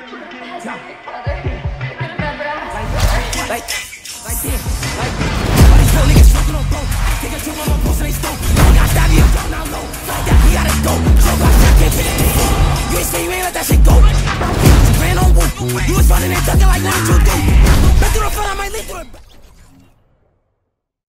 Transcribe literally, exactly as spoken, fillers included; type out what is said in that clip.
Like, like this, like this. All these real niggas smoking on dope. Take it to my mom, post and they stole. I got stab you, go now low. Like that, we gotta go. So got shot, can't fit it. You ain't say you ain't let that shit go. You ran on woo. You was running and ducking like what did you do? Back through the front, I might leave through it.